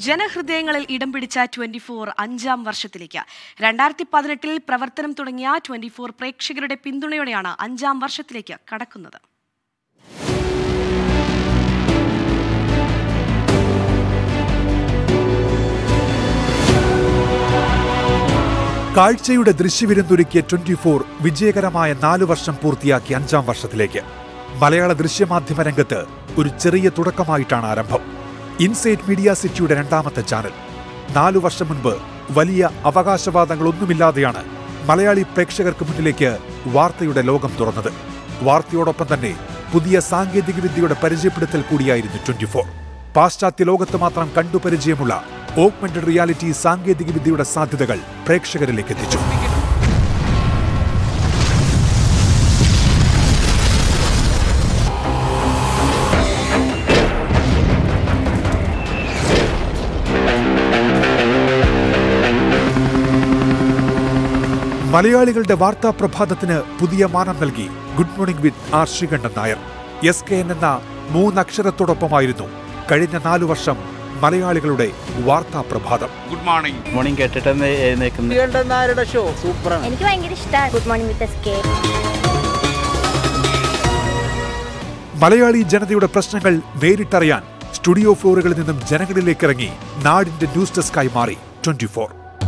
ജനഹൃദയങ്ങളിൽ ഇടം പിടിച്ച 24 അഞ്ചാം വർഷത്തിലേക്ക് 2018-ൽ പ്രവർത്തനം തുടങ്ങിയ 24 പ്രേക്ഷകരുടെ പിന്തുണയോടെയാണ് അഞ്ചാം വർഷത്തിലേക്ക് കടക്കുന്നത്. കാഴ്ചയുടെ ദൃശ്യവിരുന്നൊരുക്കിയ 24 വിജയകരമായ 4 വർഷം പൂർത്തിയാക്കി അഞ്ചാം വർഷത്തിലേക്ക്. മലയാള ദൃശ്യമാധ്യമ രംഗത്ത് ഒരു ചെറിയ തുടക്കമായിട്ടാണ് ആരംഭം. ഇൻസൈറ്റ് മീഡിയ സിറ്റിയുടെ രണ്ടാമത്തെ ചാനൽ. 4 വർഷം മുൻപ് വലിയ അവകാശവാദങ്ങളൊന്നുമില്ലാതെയാണ് മലയാളി പ്രേക്ഷകർക്ക് മുന്നിലേക്ക് വാർത്തയുടെ ലോകം തുറന്നത്. വാർത്തയോടൊപ്പം തന്നെ പുതിയ സാങ്കേതികവിദ്യയുടെ പരിചയപ്പെടുത്തൽ കൂടിയായിരുന്നു 24. പാശ്ചാത്യ ലോകത്ത് മാത്രം കണ്ടുപരിചയമുള്ള ഓഗ്മെന്റഡ് റിയാലിറ്റി സാങ്കേതികവിദ്യയുടെ സാധ്യതകൾ പ്രേക്ഷകരിലേക്ക് എത്തിച്ചു. മലയാളികളുടെ വാർത്താ പ്രഭാതത്തിന് പുതിയ മാനം നൽകി good morning with R Sreekandan Nair. SKN എന്ന 3 അക്ഷരത്തോടൊപ്പമായിരുന്നു കഴിഞ്ഞ 4 വർഷം മലയാളികളുടെ വാർത്താ പ്രഭാതം. ഗുഡ് മോർണിംഗ് മോർണിംഗ് കേട്ടിട്ട് ശ്രീകണ്ഠൻ നായരുടെ ഷോ സൂപ്പറാണ്. എനിക്ക് ഭയങ്കര ഇഷ്ടമാണ് good morning with SK. Malayali ജനതയുടെ പ്രശ്നങ്ങൾ നേരിട്ടറിയാൻ സ്റ്റുഡിയോ ഫ്ലോറുകളിൽ നിന്നും ജനങ്ങളിലേക്ക് ഇറങ്ങി നാടിന്റെ ന്യൂസ് ഡെസ്കായി മാറി 24.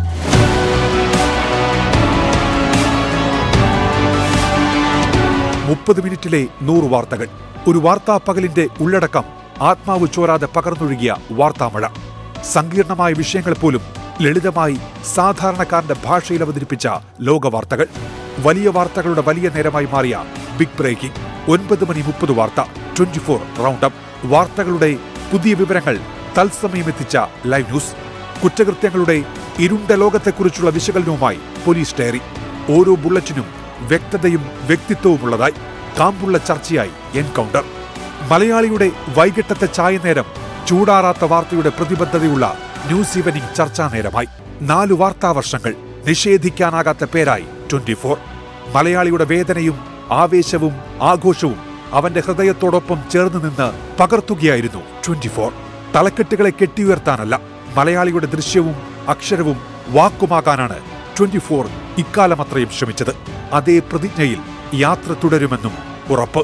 30 മിനിറ്റിലെ 100 വാർത്തകൾ. ഒരു വാർത്താ പകലിന്റെ ഉള്ളടക്കം ആത്മാവ് ചോരാതെ പകർന്നൊഴുകിയ വാർത്താമഴ. സങ്കീർണമായ വിഷയങ്ങൾ പോലും ലളിതമായി സാധാരണക്കാരന്റെ ഭാഷയിൽ അവതരിപ്പിച്ച ലോകവാർത്തകൾ. വലിയ വാർത്തകളുടെ വലിയ നേരമായി മാറിയ ബിഗ് ബ്രേക്കിംഗ്. 9 മണി 30 വാർത്ത 24 റൗണ്ട് അപ്പ്. വാർത്തകളുടെ പുതിയ വിവരങ്ങൾ തത്സമയം എത്തിച്ച ലൈവ് ന്യൂസ്. കുറ്റകൃത്യങ്ങളുടെ ഇരുണ്ട ലോകത്തെക്കുറിച്ചുള്ള വിശകലനവുമായി പോലീസ് ഡയറി. ഓരോ ബുള്ളറ്റിനും വ്യക്തതയും വ്യക്തിത്വവുമുള്ളതായി. കാമ്പുള്ള ചർച്ചയായി എൻകൗണ്ടർ. മലയാളിയുടെ വൈകിട്ടത്തെ ചായനേരം ചൂടാറാത്ത വാർത്തയുടെ പ്രതിബദ്ധതയുള്ള ന്യൂസ് ഈവനിംഗ് ചർച്ചാ നേരമായി. 4 വാർത്താവർഷങ്ങൾ നിഷേധിക്കാനാകാത്ത പേരായി 24. മലയാളിയുടെ വേദനയും ആവേശവും ആഘോഷവും അവന്റെ ഹൃദയത്തോടൊപ്പം ചേർന്ന് നിന്ന് പകർത്തുകയായിരുന്നു 24. തലക്കെട്ടുകളെ കെട്ടിയുയർത്താനല്ല, മലയാളിയുടെ ദൃശ്യവും അക്ഷരവും വാക്കുമാകാനാണ് 24 ഇക്കാലം അത്രയും ശ്രമിച്ചത്. അതേ പ്രതിജ്ഞയിൽ യാത്ര തുടരുമെന്നും ഉറപ്പ്.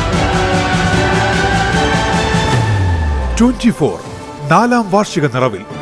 ട്വന്റി 4 4ാം വാർഷിക നിറവിൽ.